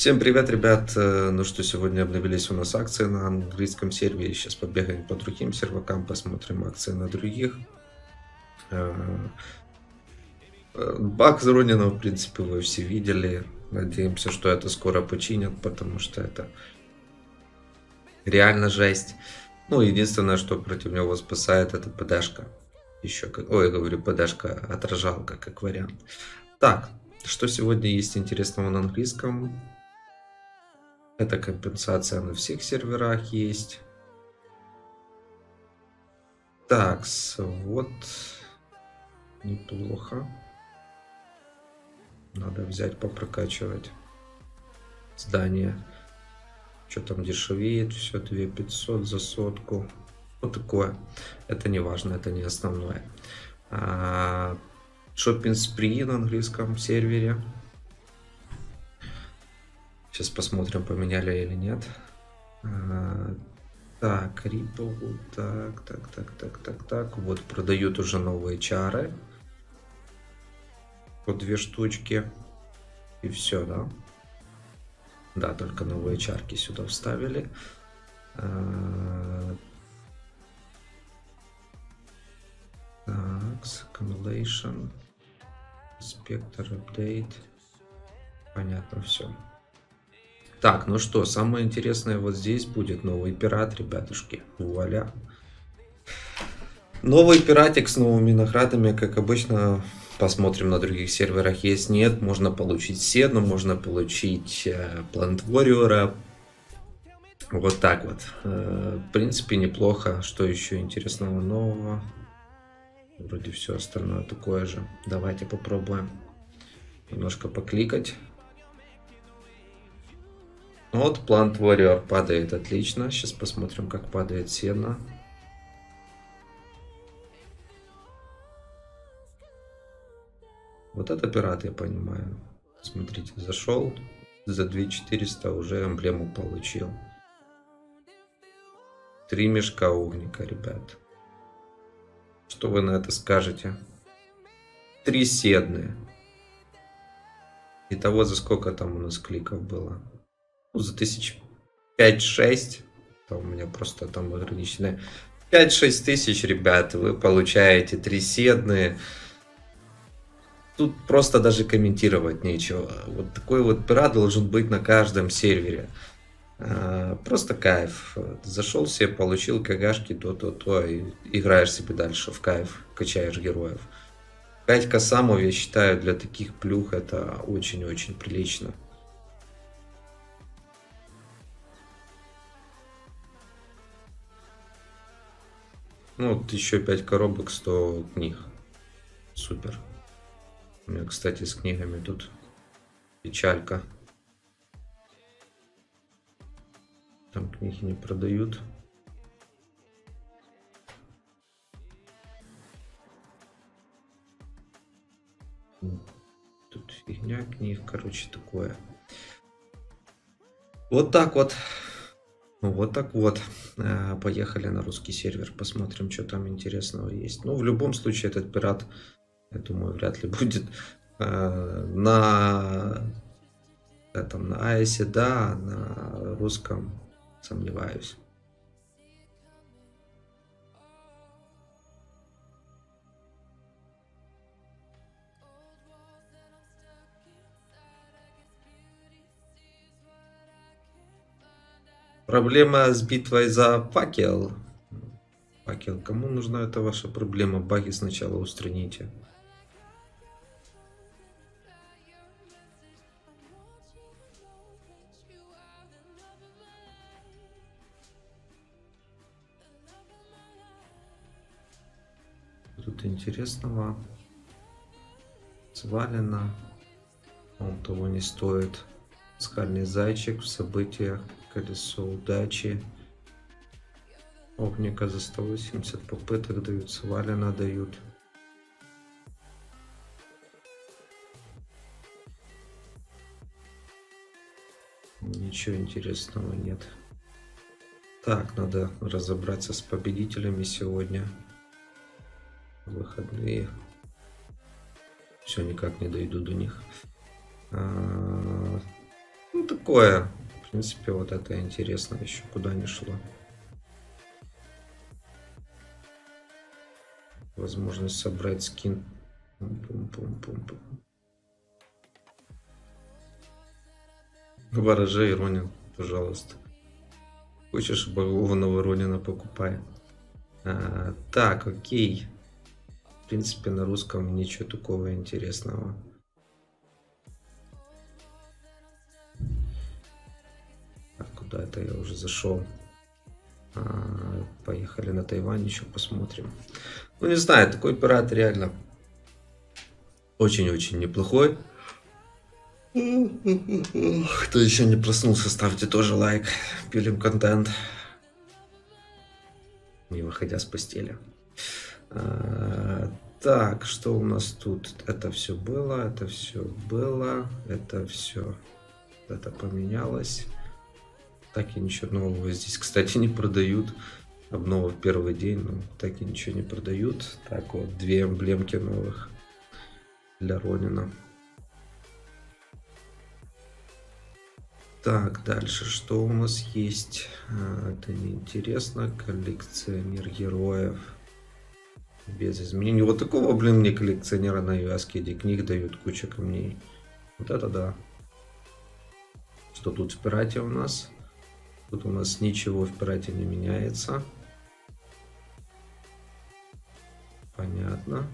Всем привет, ребят! Ну что, сегодня обновились у нас акции на английском сервере. Сейчас побегаем по другим сервакам, посмотрим акции на других. Э, Баг Зронина, в принципе, вы все видели. Надеемся, что это скоро починят, потому что это реально жесть. Ну, единственное, что против него спасает, это ПДшка. Еще как... Ой, я говорю, ПДшка, отражалка, как вариант. Так, что сегодня есть интересного на английском? Это компенсация на всех серверах есть. Так, вот неплохо. Надо взять, попрокачивать здание. Что там дешевеет? Все 2500 за сотку. Вот такое. Это не важно, это не основное. Shopping Spree на английском сервере. Сейчас посмотрим, поменяли или нет. Так, Ripple, так. Вот продают уже новые чары. Вот 2 штучки. И все, да? Да, только новые чарки сюда вставили. Так, Accumulation. Spectre Update. Понятно все. Так, ну что, самое интересное вот здесь будет новый пират, ребятушки. Вуаля. Новый пиратик с новыми наградами, как обычно. Посмотрим на других серверах, есть, нет. Можно получить Седну, можно получить Plant Warrior. Вот так вот. В принципе, неплохо. Что еще интересного нового? Вроде все остальное такое же. Давайте попробуем немножко покликать. Вот Plant Warrior падает отлично. Сейчас посмотрим, как падает Седна. Вот это пират, я понимаю. Смотрите, зашел за 2400, уже эмблему получил. 3 мешка угника, ребят. Что вы на это скажете? 3 седны. Итого за сколько там у нас кликов было? Ну, за 5-6. У меня просто там ограниченное. 5-6 тысяч, ребят, вы получаете 3 седны. Тут просто даже комментировать нечего. Вот такой вот пират должен быть на каждом сервере. Просто кайф. Зашел себе, получил кагашки, то, и играешь себе дальше в кайф, качаешь героев. 5 косамов, я считаю, для таких плюх это очень-очень прилично. Ну, вот еще 5 коробок, 100 книг. Супер. У меня, кстати, с книгами тут печалька. Там книги не продают. Тут фигня книг, короче, такое. Вот так вот. Вот так вот. Поехали на русский сервер. Посмотрим, что там интересного есть. Ну, в любом случае, этот пират, я думаю, вряд ли будет на Айсе, да, на русском сомневаюсь. Проблема с битвой за факел. Факел, кому нужна эта ваша проблема? Баги сначала устраните. Тут интересного. Свалено. Он того не стоит. Скальный зайчик в событиях. Колесо удачи. Огника за 180 попыток дают. Свалено дают. Ничего интересного нет. Так, надо разобраться с победителями сегодня. Выходные. Все, никак не дойду до них. Ну, такое. В принципе, вот это интересно еще, куда не шло. Возможность собрать скин. Пум-пум-пум-пум. Ворожей Ронин, пожалуйста. Хочешь багованного Ронина, покупай. Так, окей. В принципе, на русском ничего такого интересного. А куда это я уже зашел? Поехали на Тайвань, еще посмотрим. Ну, не знаю, такой пират реально очень-очень неплохой. Кто еще не проснулся, ставьте тоже лайк. Пилим контент. Не выходя с постели. Так, что у нас тут? Это все было, это все было, это все. Это поменялось. Так и ничего нового здесь, кстати, не продают. Обнова в первый день, но так и ничего не продают. Так вот, 2 эмблемки новых для Ронина. Так, дальше что у нас есть? Это неинтересно. Коллекционер героев. Без изменений. Вот такого, блин, мне коллекционера на Юаскеде книг дают, куча камней. Вот это да. Что тут в пирате у нас? Тут у нас ничего в пирате не меняется. Понятно.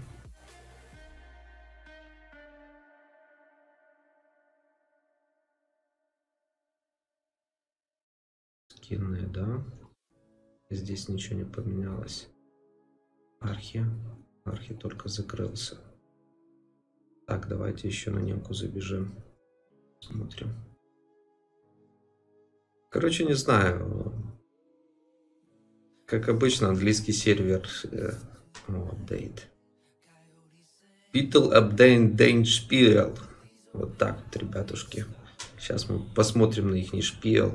Скинные, да. Здесь ничего не поменялось. Архи только закрылся. Так, давайте еще на немку забежим. Смотрим. Короче, не знаю. Как обычно, английский сервер. Update. Beetle Update Dane Spiel. Вот так вот, ребятушки. Сейчас мы посмотрим на их шпиел.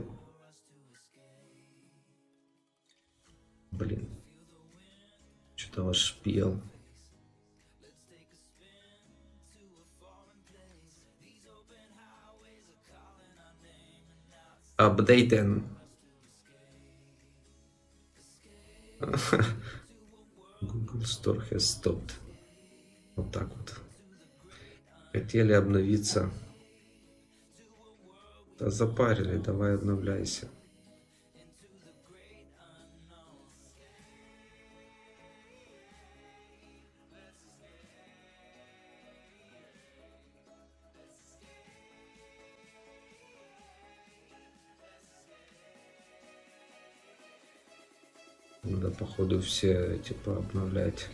Блин. Что-то ваш шпиел. Апдейтен. Google Store has stopped. Вот так вот. Хотели обновиться. Да запарили, давай обновляйся. Надо, походу, все типа обновлять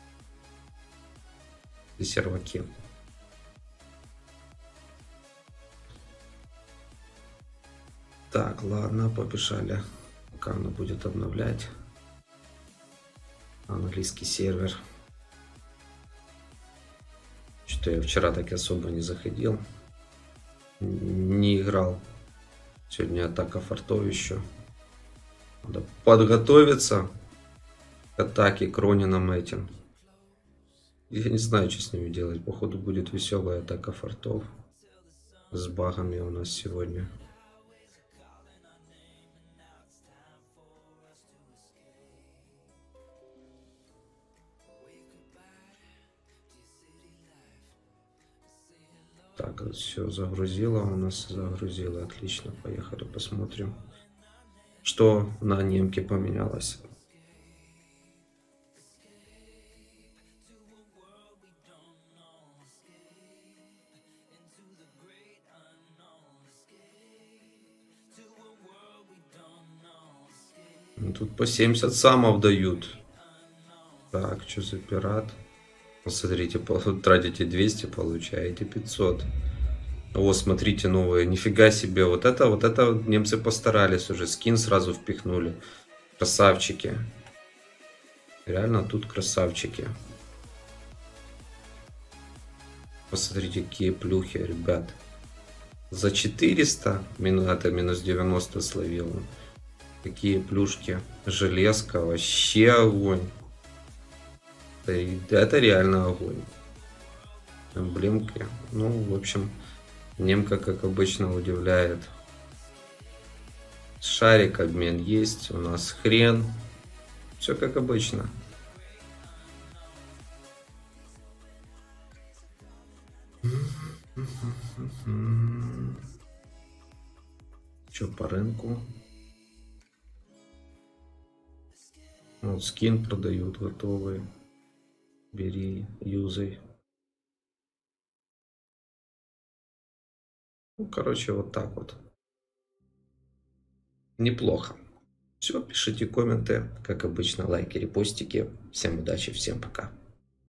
и серваки. Так, ладно, побежали. Пока она будет обновлять. Английский сервер. Что я вчера так особо не заходил. Не играл. Сегодня атака фортов еще. Надо подготовиться к атаке к Ронинам этим. Я не знаю, что с ними делать. Походу будет веселая атака фортов. С багами у нас сегодня. Так, все загрузило у нас. Загрузило. Отлично. Поехали посмотрим, что на немке поменялось. Тут по 70 самов дают. Так, что за пират? Смотрите, тратите 200, получаете 500. О, смотрите, новые. Нифига себе. Вот это немцы постарались уже. Скин сразу впихнули. Красавчики. Реально тут красавчики. Посмотрите, какие плюхи, ребят. За 400, это минус 90 словил. Какие плюшки. Железка, вообще огонь. Это реально огонь. Эмблемки. Ну, в общем, Немка, как обычно, удивляет. Шарик, обмен есть. У нас хрен. Все как обычно. Что по рынку? Вот скин продают готовый. Бери, юзай. Ну, короче, вот так вот. Неплохо. Все, пишите комменты. Как обычно, лайки, репостики. Всем удачи, всем пока.